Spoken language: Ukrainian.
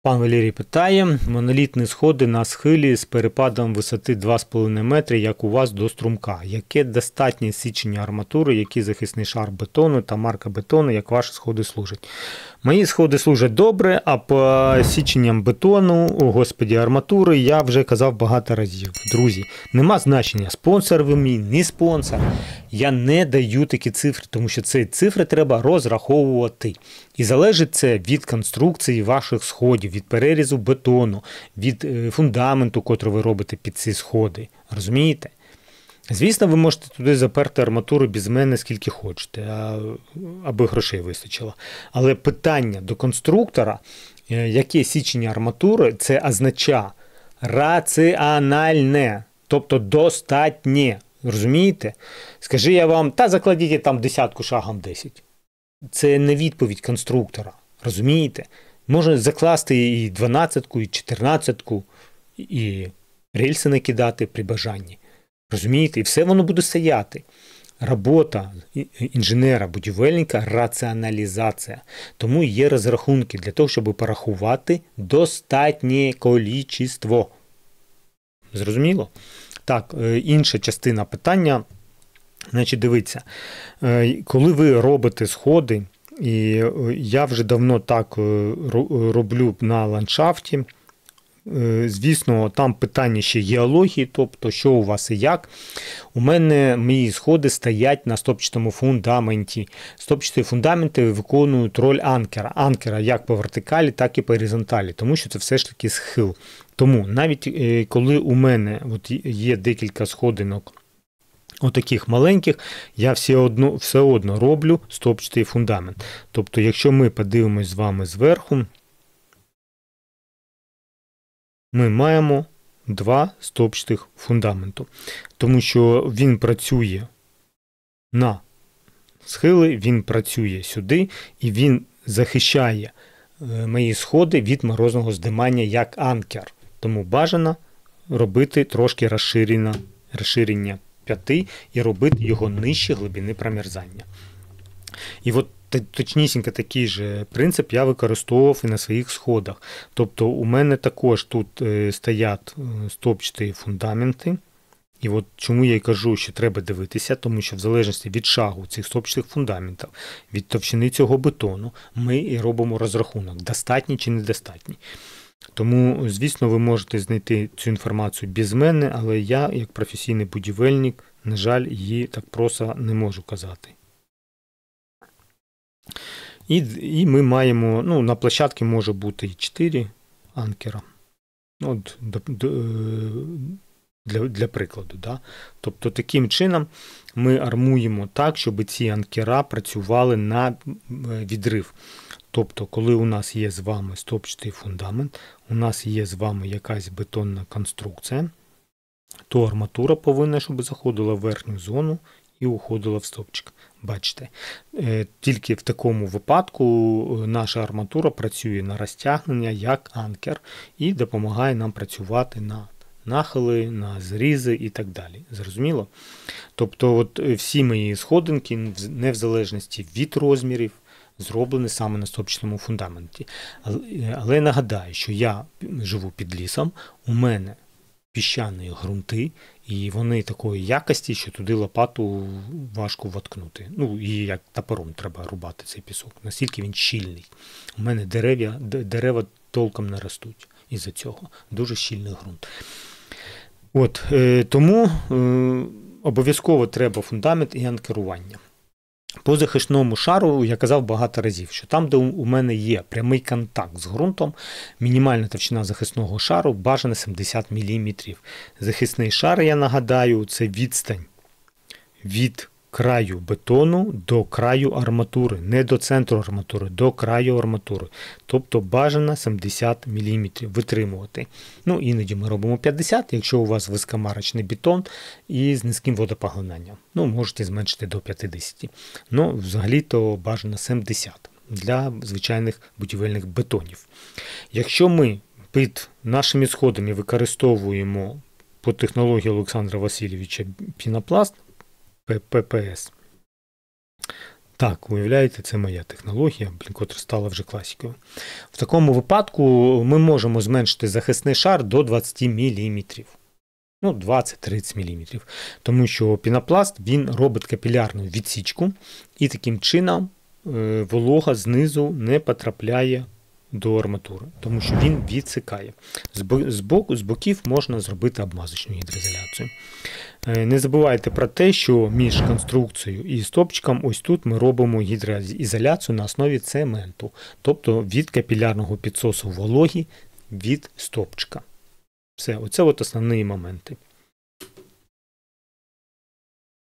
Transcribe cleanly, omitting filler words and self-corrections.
Пан Валерій питає, монолітні сходи на схилі з перепадом висоти 2,5 метри, як у вас до струмка. Яке достатнє січення арматури, який захисний шар бетону та марка бетону, як ваші сходи служать? Мої сходи служать добре, а по січенням бетону, арматури, я вже казав багато разів. Друзі, нема значення, спонсор ви мій, не спонсор. Я не даю такі цифри, тому що ці цифри треба розраховувати. І залежить це від конструкції ваших сходів, від перерізу бетону, від фундаменту, котрий ви робите під ці сходи. Розумієте? Звісно, ви можете туди заперти арматуру без мене скільки хочете, аби грошей вистачило. Але питання до конструктора, яке січення арматури, це означає раціональне, тобто достатнє. Розумієте? Скажи я вам, закладіть там десятку шагом 10. Це не відповідь конструктора. Розумієте? Можна закласти і 12-ку, і 14-ку, і рельси накидати при бажанні. Розумієте? І все воно буде стояти. Робота інженера-будівельника – раціоналізація. Тому є розрахунки для того, щоб порахувати достатнє кількість. Зрозуміло? Так, інша частина питання. Значить, дивіться, коли ви робите сходи, і я вже давно так роблю на ландшафті, звісно, там питання ще геології, тобто, що у вас і як. У мене мої сходи стоять на стопчатому фундаменті. Стопчаті фундаменти виконують роль анкера. Анкера як по вертикалі, так і по горизонталі, тому що це все ж таки схил. Тому навіть коли у мене є декілька сходинок отаких маленьких, я все одно роблю стопчатий фундамент. Тобто, якщо ми подивимось з вами зверху, ми маємо два стопчатих фундаменту. Тому що він працює на схили, він працює сюди, і він захищає мої сходи від морозного здимання як анкер. Тому бажано робити трошки розширення п'яти і робити його нижче глибини промерзання. І точнісінько такий же принцип я використовував і на своїх сходах. Тобто у мене також тут стоять стопчаті фундаменти. І чому я й кажу, що треба дивитися, тому що в залежності від шагу цих стопчатих фундаментів, від товщини цього бетону, ми і робимо розрахунок, достатній чи недостатній. Тому, звісно, ви можете знайти цю інформацію без мене, але я, як професійний будівельник, на жаль, її так просто не можу казати. І ми маємо, на площадці може бути і 4 анкера. Для прикладу. Да? Тобто таким чином ми армуємо так, щоб ці анкера працювали на відрив. Тобто, коли у нас є з вами стопчатий фундамент, у нас є з вами якась бетонна конструкція, то арматура повинна, щоб заходила в верхню зону і уходила в стопчик. Бачите, тільки в такому випадку наша арматура працює на розтягнення як анкер і допомагає нам працювати на нахили, на зрізи і так далі. Зрозуміло? Тобто всі мої сходинки, не в залежності від розмірів, зроблені саме на стопчатому фундаменті. Але нагадаю, що я живу під лісом, у мене піщані ґрунти, і вони такої якості, що туди лопату важко воткнути. І як топором треба рубати цей пісок, настільки він щільний. У мене дерева толком не ростуть із-за цього. Дуже щільний ґрунт. Тому обов'язково треба фундамент і анкерування. По захисному шару я казав багато разів, що там, де у мене є прямий контакт з ґрунтом, мінімальна товщина захисного шару бажана 70 мм. Захисний шар, я нагадаю, це відстань від краю бетону до краю арматури, не до центру арматури, до краю арматури. Тобто бажано 70 мм витримувати. Іноді ми робимо 50, якщо у вас високомарочний бетон і з низьким водопоглинанням. Можете зменшити до 50. Взагалі-то бажано 70 для звичайних будівельних бетонів. Якщо ми під нашими сходами використовуємо по технології Олександра Васильовича пінопласт, ППС, Так, уявляєте, це моя технологія, котра стала вже класикою. В такому випадку ми можемо зменшити захисний шар до 20 мм. 20-30 мм. Тому що пінопласт, він робить капілярну відсічку, і таким чином волога знизу не потрапляє до арматури, тому що він відсикає. З боків можна зробити обмазочну гідроізоляцію. Не забувайте про те, що між конструкцією і стовпчиком ось тут ми робимо гідроізоляцію на основі цементу, тобто від капілярного підсосу вологі від стовпчика. Все, оце основні моменти.